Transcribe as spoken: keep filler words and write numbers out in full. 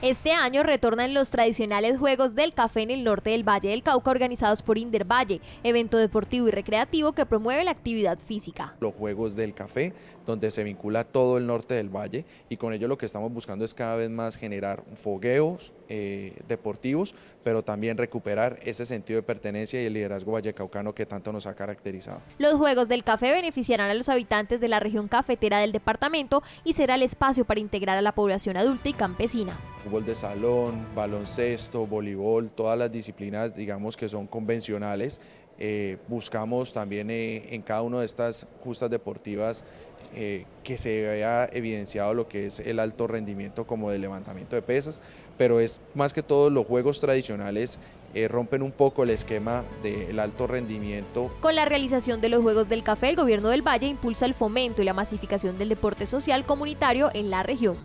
Este año retornan los tradicionales Juegos del Café en el norte del Valle del Cauca organizados por Indervalle, evento deportivo y recreativo que promueve la actividad física. Los Juegos del Café, donde se vincula todo el norte del valle, y con ello lo que estamos buscando es cada vez más generar fogueos eh, deportivos, pero también recuperar ese sentido de pertenencia y el liderazgo vallecaucano que tanto nos ha caracterizado. Los Juegos del Café beneficiarán a los habitantes de la región cafetera del departamento y será el espacio para integrar a la población adulta y campesina. Fútbol de salón, baloncesto, voleibol, todas las disciplinas, digamos, que son convencionales. Eh, buscamos también eh, en cada una de estas justas deportivas eh, que se vea evidenciado lo que es el alto rendimiento como de levantamiento de pesas, pero es más que todo los juegos tradicionales eh, rompen un poco el esquema del alto rendimiento. Con la realización de los Juegos del Café, el gobierno del Valle impulsa el fomento y la masificación del deporte social comunitario en la región.